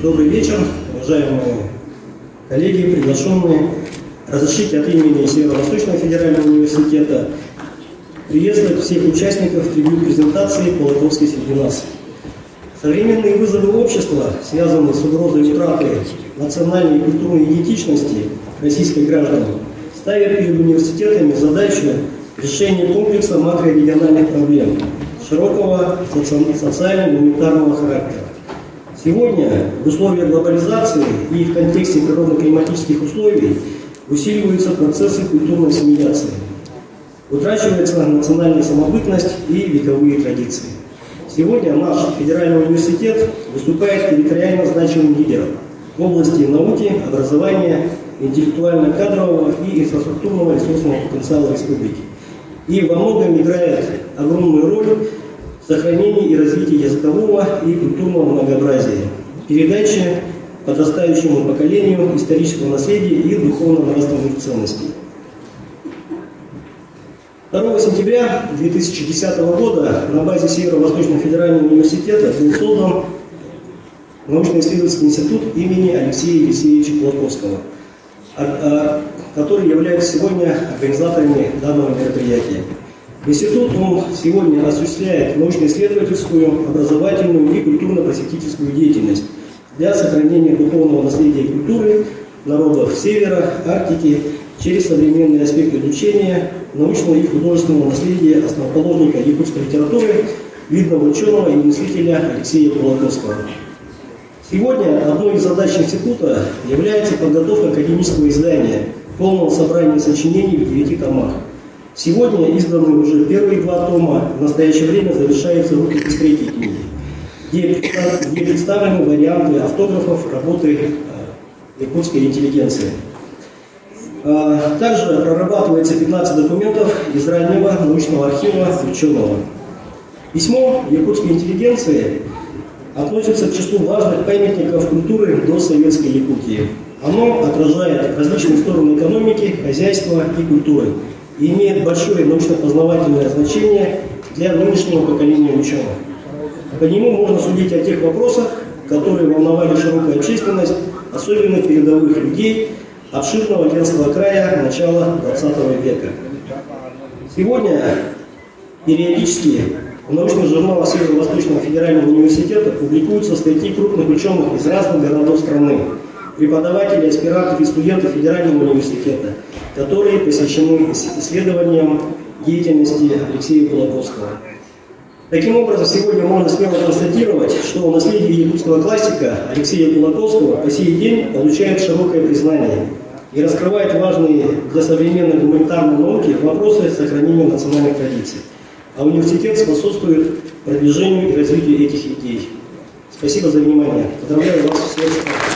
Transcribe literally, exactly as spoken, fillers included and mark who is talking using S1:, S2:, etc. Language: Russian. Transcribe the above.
S1: Добрый вечер, уважаемые коллеги, приглашенные. Разрешите от имени Северо-Восточного федерального университета приветствовать всех участников трибют-презентации Кулаковской среди нас. Современные вызовы общества, связанные с угрозой утраты национальной и культурной идентичности российских граждан, ставят перед университетами задачу решения комплекса макрорегиональных проблем широкого социально-гуманитарного характера. Сегодня в условиях глобализации и в контексте природно-климатических условий усиливаются процессы культурной ассимиляции. Утрачивается национальная самобытность и вековые традиции. Сегодня наш федеральный университет выступает территориально значимым лидером в области науки, образования, интеллектуально-кадрового и инфраструктурного ресурсного потенциала республики. И во многом играет огромную роль в сохранении и развитии языкового и культурного многообразия, передаче подрастающему поколению исторического наследия и духовно-нравственных ценностей. второго сентября две тысячи десятого года на базе Северо-Восточного федерального университета был создан научно-исследовательский институт имени Алексея Елисеевича Кулаковского, который является сегодня организаторами данного мероприятия. Институт он сегодня осуществляет научно-исследовательскую, образовательную и культурно-просветительскую деятельность для сохранения духовного наследия и культуры народов Севера, Арктики через современные аспекты изучения научного и художественного наследия основоположника якутской литературы, видного ученого и мыслителя Алексея Кулаковского. Сегодня одной из задач института является подготовка академического издания, полного собрания сочинений в девяти томах. Сегодня изданы уже первые два тома, в настоящее время завершается рукопись третьей книги, где, где представлены варианты автографов работы якутской интеллигенции. Также прорабатывается пятнадцать документов из раннего научного архива ученого. Письмо якутской интеллигенции относится к числу важных памятников культуры до советской Якутии. Оно отражает различные стороны экономики, хозяйства и культуры и имеет большое научно-познавательное значение для нынешнего поколения ученых. По нему можно судить о тех вопросах, которые волновали широкую общественность, особенно передовых людей обширного Ленского края начала двадцатого века. Сегодня периодически в научных журналах Северо-Восточного федерального университета публикуются статьи крупных ученых из разных городов страны, преподавателей, аспирантов и студентов федерального университета, которые посвящены исследованиям деятельности Алексея Кулаковского. Таким образом, сегодня можно смело констатировать, что наследие якутского классика Алексея Кулаковского по сей день получает широкое признание и раскрывает важные для современной гуманитарной науки вопросы сохранения национальных традиций. А университет способствует продвижению и развитию этих идей. Спасибо за внимание. Поздравляю вас всех.